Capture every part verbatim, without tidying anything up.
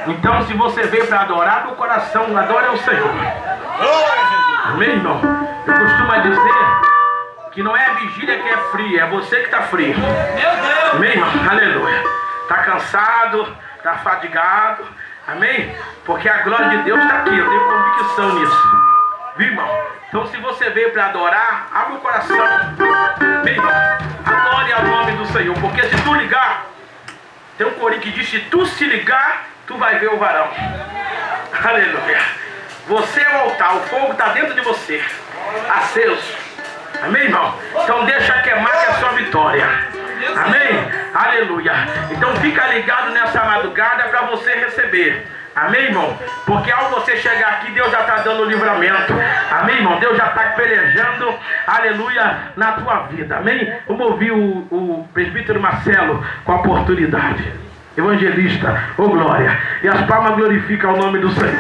Então, se você veio para adorar do coração, adore ao Senhor. Amém, irmão? Eu costumo dizer que não é a vigília que é fria, é você que está frio. Amém, irmão? Aleluia. Está cansado, está fadigado. Amém? Porque a glória de Deus está aqui, eu tenho convicção nisso. Viu, irmão? Então, se você veio para adorar, abre o coração. Amém, irmão? Adore ao nome do Senhor. Porque se tu ligar, tem um corinho que diz: se tu se ligar, tu vai ver o varão. Aleluia. Você é o altar, o fogo está dentro de você, aceso. Amém, irmão? Então deixa queimar, que é a sua vitória. Amém? Aleluia. Então fica ligado nessa madrugada para você receber. Amém, irmão? Porque ao você chegar aqui, Deus já está dando o livramento. Amém, irmão? Deus já está pelejando, aleluia, na tua vida. Amém? Vamos ouvir o, o presbítero Marcelo com a oportunidade. Evangelista, ô glória. E as palmas glorificam o nome do Senhor.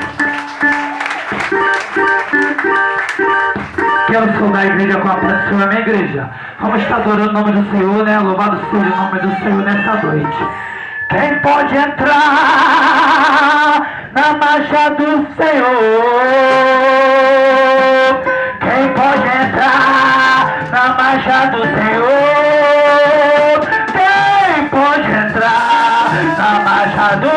Quero saudar a igreja com a paz do Senhor, amém, igreja? Vamos estar adorando o nome do Senhor, né? Louvado seja o nome do Senhor nessa noite. Quem pode entrar na marcha do Senhor? Quem pode entrar na marcha do Senhor? Quem pode entrar na marcha do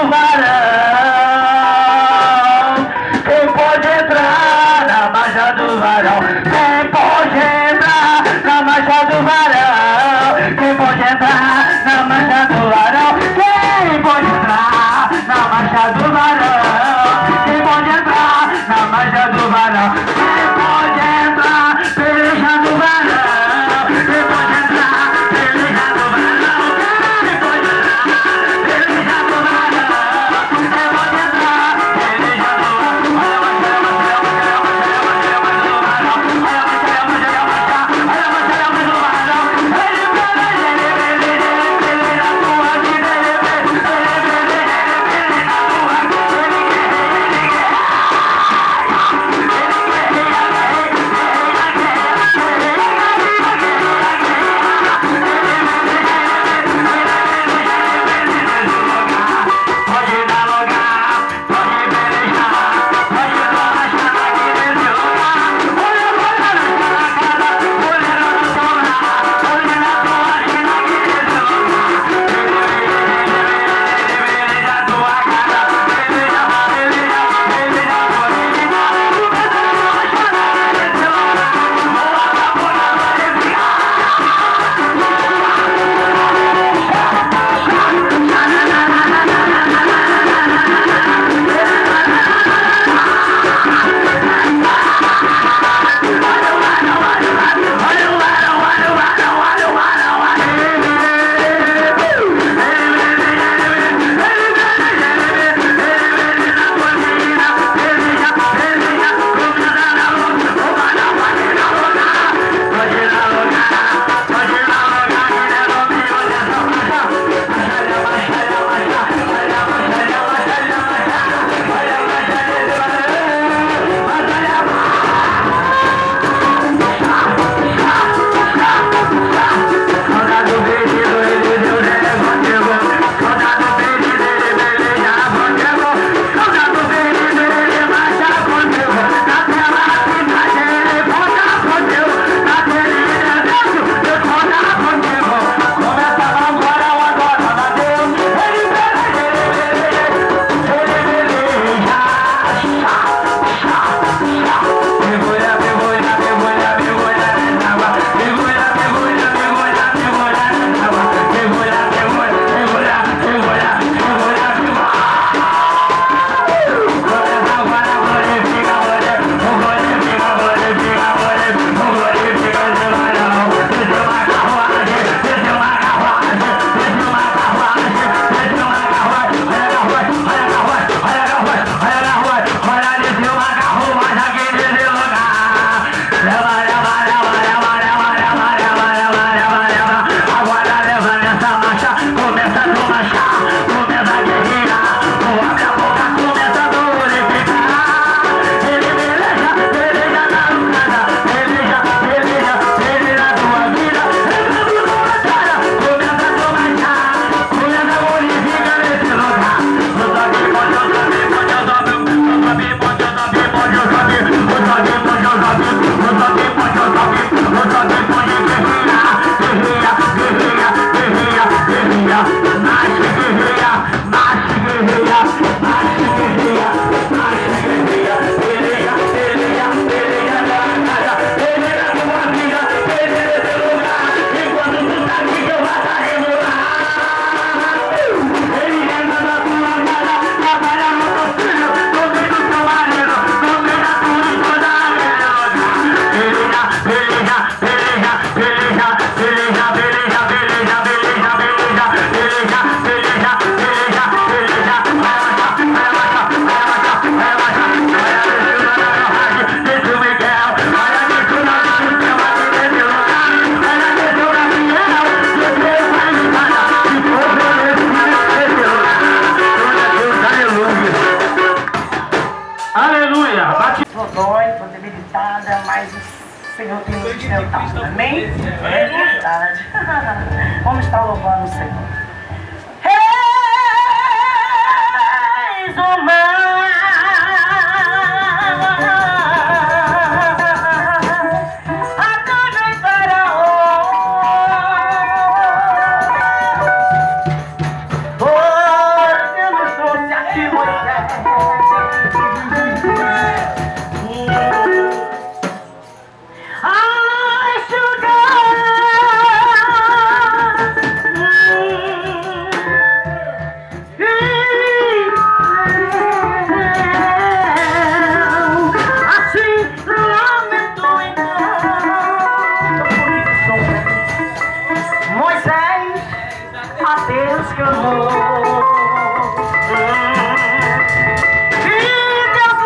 varão? Quem pode entrar na marcha do varão? Quem pode entrar na marcha do varão? Quem pode entrar na marcha do varão? Quem pode entrar na marcha do varão? Quem pode entrar na marcha do varão? Quem pode entrar peleja do varão? Quem pode entrar peleja do varão? Quem pode entrar peleja do varão? Quem pode entrar peleja do varão? nada, mas o Senhor tem nos sustentado. Amém? É verdade. Vamos estar louvando o Senhor. Reis o mar, a nuvem Faraó, oh, Deus nos trouxe aqui, Moisés. Deus que amou, e Deus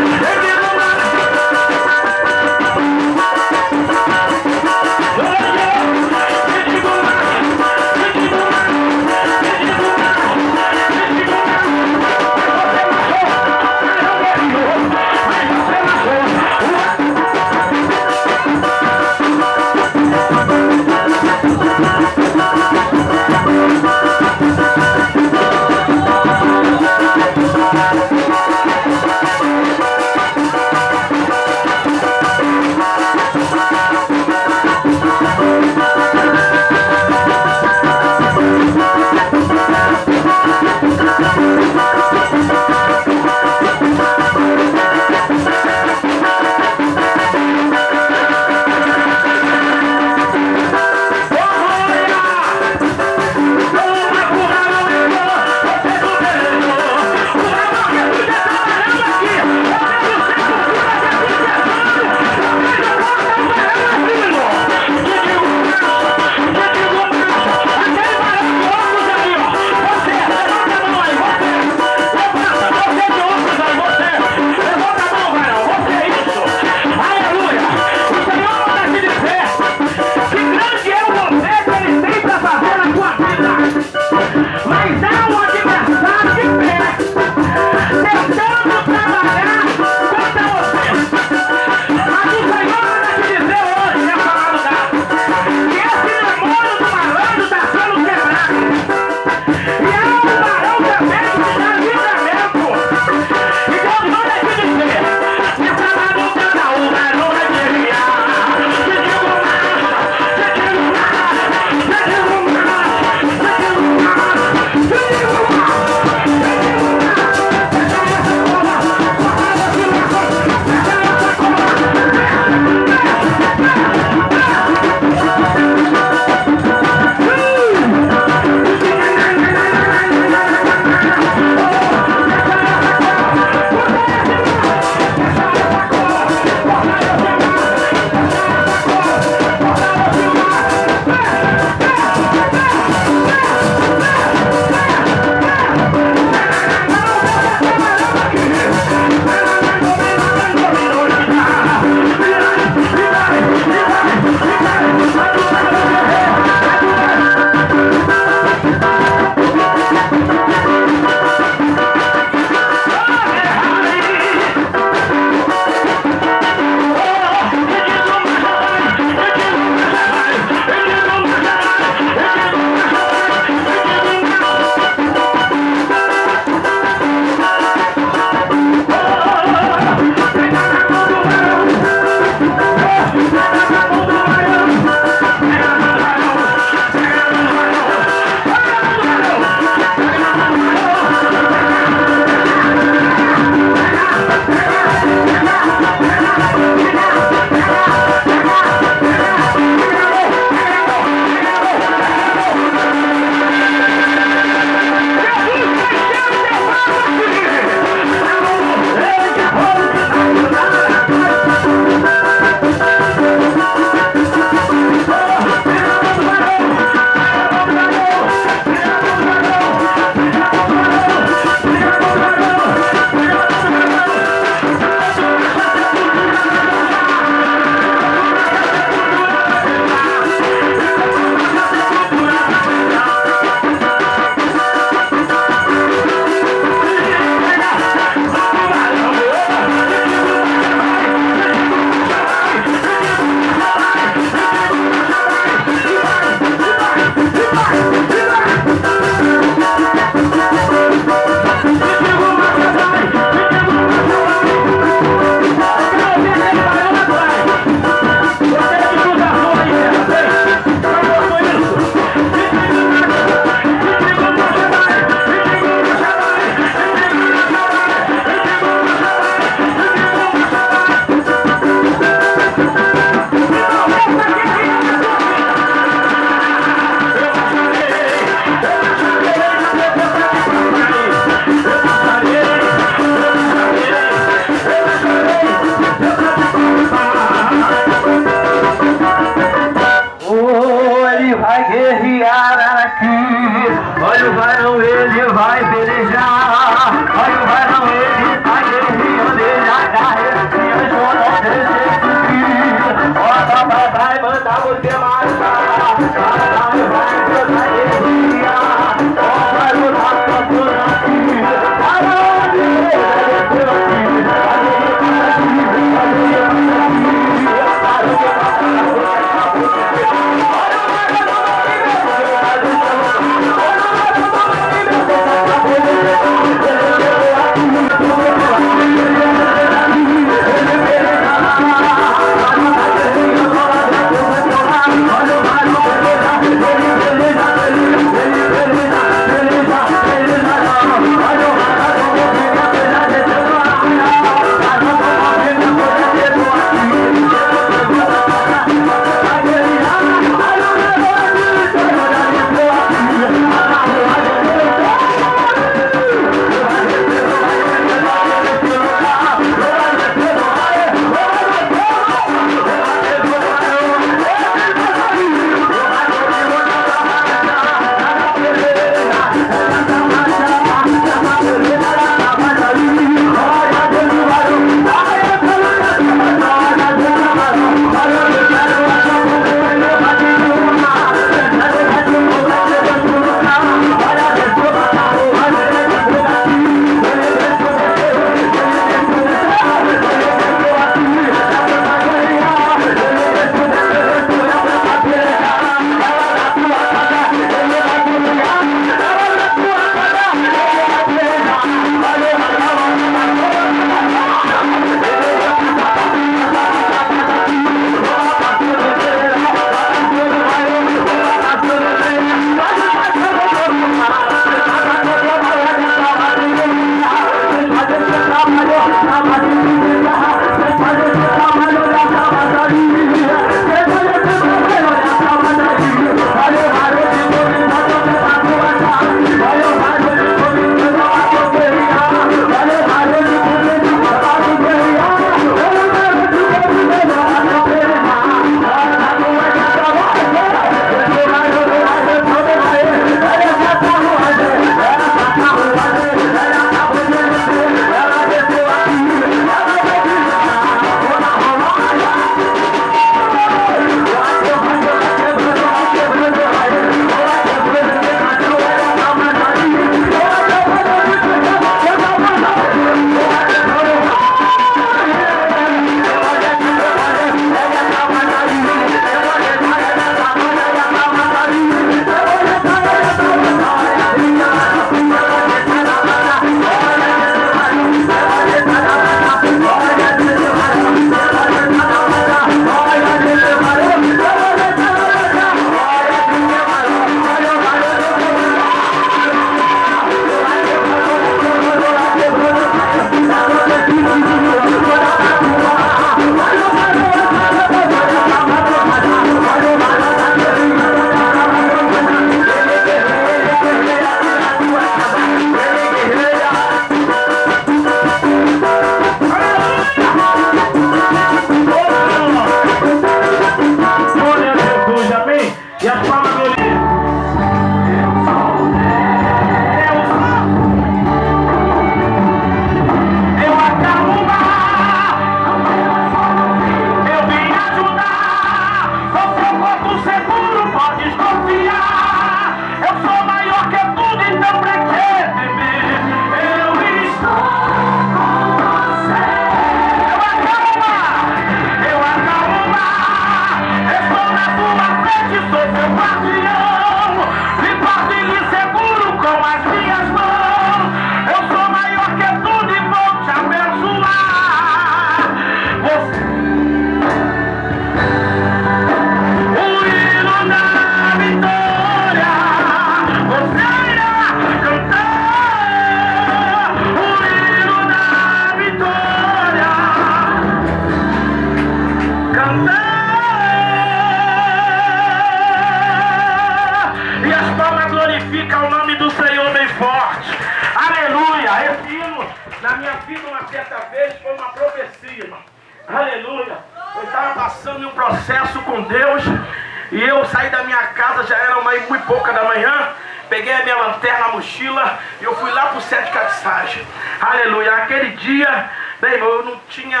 dia, irmão. Aleluia. Eu estava passando em um processo com Deus. E eu saí da minha casa, já era uma muito pouca da manhã. Peguei a minha lanterna, a mochila, e eu fui lá pro Sete Catiçagem. Aleluia. Aquele dia, bem, irmão, eu não tinha,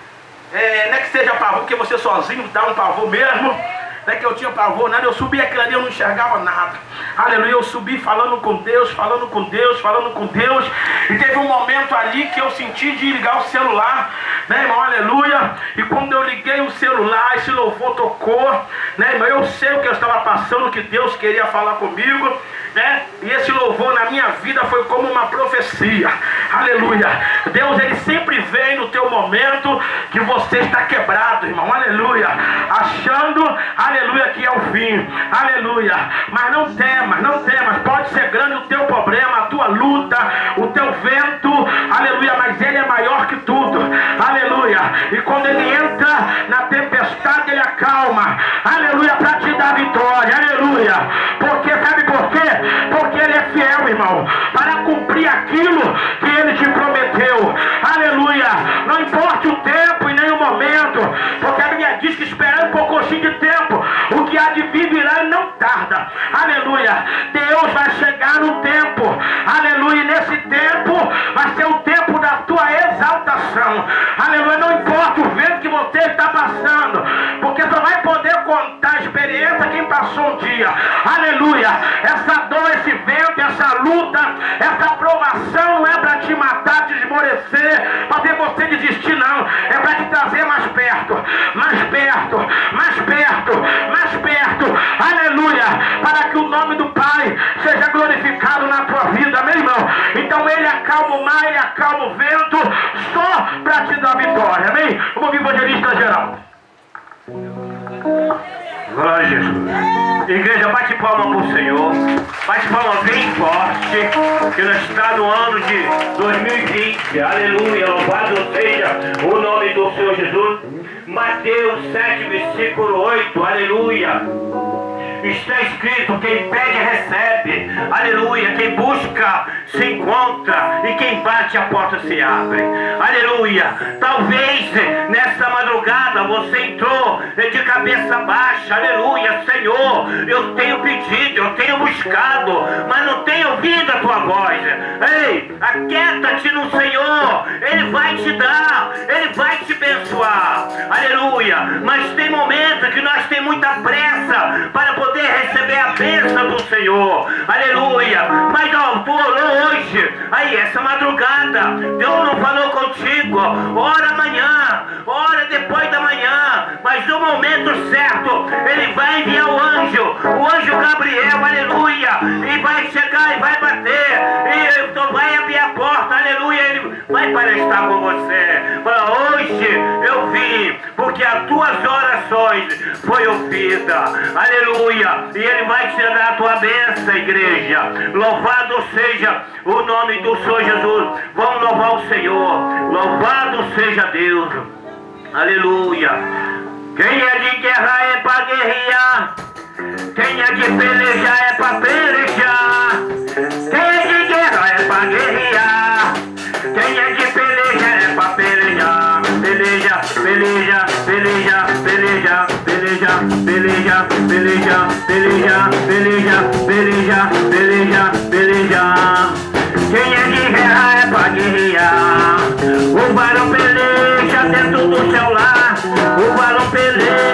é, não é que seja pavor, porque você sozinho dá um pavor mesmo. Não é que eu tinha pavor, nada. Eu subi aquilo ali, eu não enxergava nada. Aleluia. Eu subi falando com Deus, falando com Deus, falando com Deus. E teve um momento ali que eu senti de ligar o celular, né, irmão? Aleluia. E quando eu liguei o celular, esse louvor tocou, né, irmão? Eu sei o que eu estava passando, que Deus queria falar comigo, né? E esse louvor na minha vida foi como uma profecia. Aleluia. Deus, ele sempre vem no teu momento que você está quebrado, irmão. Aleluia. Achando, aleluia, que é o fim. Aleluia. Mas não temas, não temas. Pode ser grande o teu problema, a tua luta, o teu vento. Aleluia. Mas ele é maior que tudo. Aleluia. E quando ele entra na tempestade, ele acalma. Aleluia. Para te dar vitória. Aleluia. Porque, sabe por quê? Porque ele é fiel, irmão, para cumprir aquilo que ele te prometeu. Aleluia. Não importa o tempo e nem o momento, porque a Bíblia diz que esperando um pouquinho de tempo, o que há de vir virá e não tarda. Aleluia. Deus vai chegar no tempo. Aleluia. E nesse tempo vai ser o tempo da tua exaltação. Aleluia. Não importa o vento que você está passando, porque só vai poder contar a experiência quem passou um dia. Aleluia. Essa dor, esse vento, essa luta, essa provação não é para te matar, te esmorecer, fazer você desistir, não. É para te trazer mais perto, mais perto, mais perto, mais perto. Aleluia. Para que o nome do Pai seja glorificado na tua vida, meu irmão. Então ele acalma o mar, ele acalma o vento, só para te dar vitória, amém? Vamos ouvir o evangelista Geraldo. Glória a Jesus. Igreja, bate palma para o Senhor. Bate palma bem forte, que nós estamos no ano de dois mil e vinte. Aleluia. Louvado seja o nome do Senhor Jesus. Mateus sete, versículo oito. Aleluia. Está escrito: quem pede recebe. Aleluia. Quem busca se encontra, e quem bate a porta se abre. Aleluia. Talvez nessa madrugada você entrou de cabeça baixa. Aleluia. Senhor, eu tenho pedido, eu tenho buscado, mas não tenho ouvido a tua voz. Ei, aquieta-te no Senhor. Ele vai te dar, ele vai te abençoar. Aleluia. Mas tem momentos que nós temos muita pressa para poder receber a bênção do Senhor. Aleluia. Mas ó, tu orou hoje, aí essa madrugada, Deus não falou contigo. Ora amanhã, ora depois da manhã, mas no momento certo ele vai enviar o anjo, o anjo Gabriel, aleluia, e vai chegar e vai bater, e tu vai abrir a porta, aleluia, ele vai para estar com você. Para hoje eu vim, porque as tuas orações foi ouvida, aleluia, e ele vai te dar a tua bênção, igreja. Louvado seja o nome do Senhor Jesus. Vamos louvar o Senhor. Louvado seja Deus. Aleluia. Quem é de guerra é para guerrear. Quem é de pelejar é para pelejar. Quem é de guerra é para guerrear. Quem é de pelejar é para pelejar. Peleja, peleja, peleja, peleja, peleja, peleja, peleja, peleja, peleja, peleja, peleja, peleja. Quem é de guerra é para guerrear. O varão peleja dentro do seu lar. O varão peleja